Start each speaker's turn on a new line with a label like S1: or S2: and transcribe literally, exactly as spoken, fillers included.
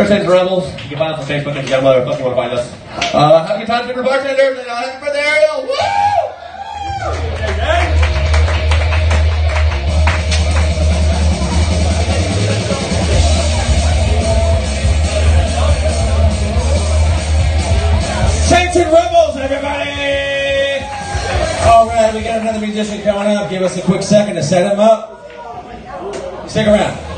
S1: Tension Rebels. You can find us on Facebook if you got whatever fuck you want to find us. Uh, have a good time, different bartenders, and uh, happy birthday, Ariel! Woo! Tension Rebels, everybody! Alright, we got another musician coming up. Give us a quick second to set him up. Stick around.